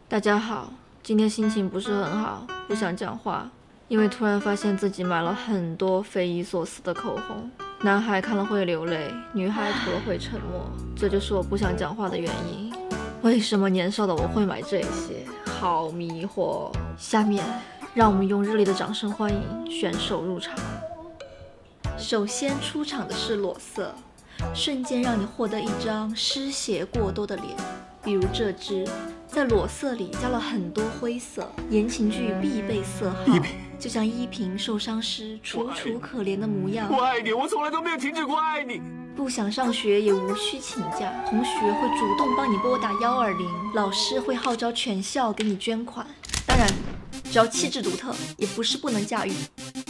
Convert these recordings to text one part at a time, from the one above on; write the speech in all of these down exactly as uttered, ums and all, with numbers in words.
大家好，今天心情不是很好，不想讲话，因为突然发现自己买了很多匪夷所思的口红。男孩看了会流泪，女孩涂了会沉默，这就是我不想讲话的原因。为什么年少的我会买这些？好迷惑。下面让我们用热烈的掌声欢迎选手入场。首先出场的是裸色，瞬间让你获得一张失血过多的脸，比如这支。 在裸色里加了很多灰色，言情剧必备色号，就像依萍受伤时楚楚可怜的模样。 我爱你，我从来都没有停止过爱你。 不想上学也无需请假，同学会主动帮你拨打幺二零，老师会号召全校给你捐款。当然，只要气质独特，也不是不能驾驭。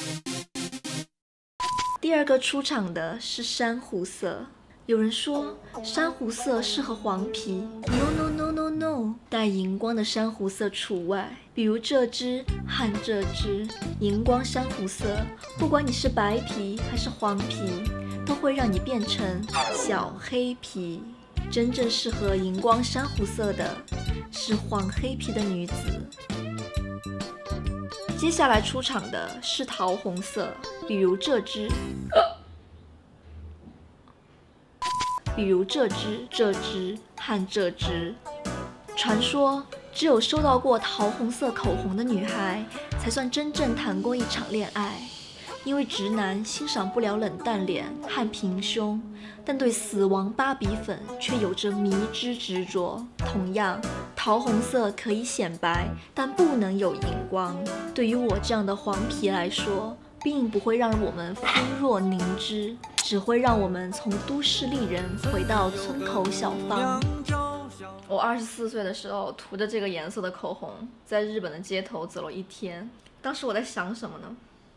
第二个出场的是珊瑚色。 有人说珊瑚色适合黄皮 ，no no no no no， 带荧光的珊瑚色除外。比如这支和这支荧光珊瑚色，不管你是白皮还是黄皮，都会让你变成小黑皮。真正适合荧光珊瑚色的是黄黑皮的女子。接下来出场的是桃红色，比如这支。比如这支、这支和这支。传说只有收到过桃红色口红的女孩，才算真正谈过一场恋爱。因为直男欣赏不了冷淡脸和平胸，但对死亡芭比粉却有着迷之执着。同样，桃红色可以显白，但不能有荧光。对于我这样的黄皮来说， 并不会让我们肤若凝脂，只会让我们从都市丽人回到村口小芳。我二十四岁的时候涂着这个颜色的口红，在日本的街头走了一天。当时我在想什么呢？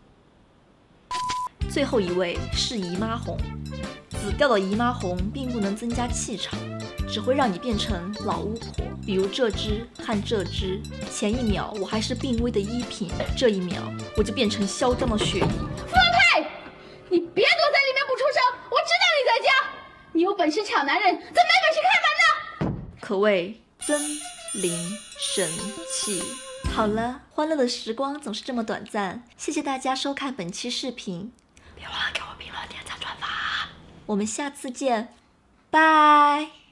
最后一位是姨妈红，紫调的姨妈红并不能增加气场，只会让你变成老巫婆。比如这支和这支，前一秒我还是病危的依萍，这一秒我就变成嚣张的雪姨。 傅太，你别躲在里面不出声，我知道你在家。你有本事抢男人，怎么没本事开门呢？ 可谓真灵神器。好了，欢乐的时光总是这么短暂，谢谢大家收看本期视频，别忘了给我评论、点赞、转发，我们下次见，拜。